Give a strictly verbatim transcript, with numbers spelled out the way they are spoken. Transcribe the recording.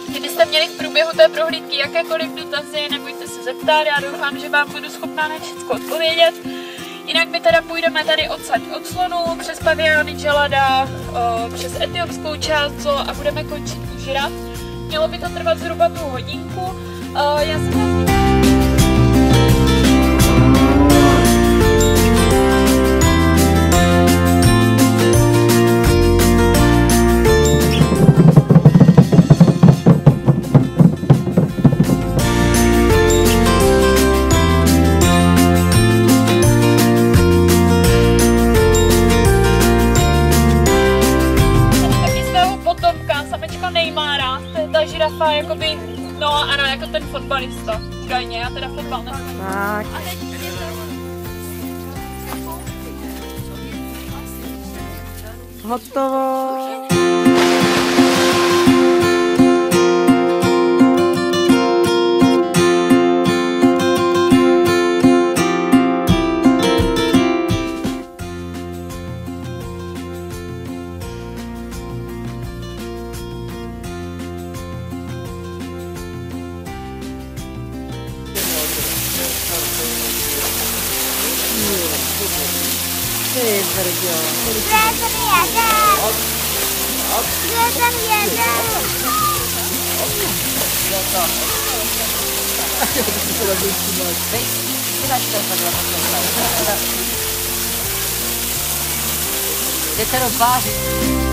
Kdybyste měli v průběhu té prohlídky jakékoliv dotazy, nebojte se zeptat, já doufám, že vám budu schopná na všechno odpovědět. Jinak my teda půjdeme tady odsaď od slonu, přes paviány Dželada, přes etiopskou část zoo a budeme končit u žiraf. Mělo by to trvat zhruba tu hodinku. Já jsem žirafa, jakoby, no ano, jako ten fotbalista. Údajně, já teda fotbal nesmím. Tak. Hotovo. Ty brďo. Kde jsem jeden? Kde jsem jeden? Jde se rozvážit.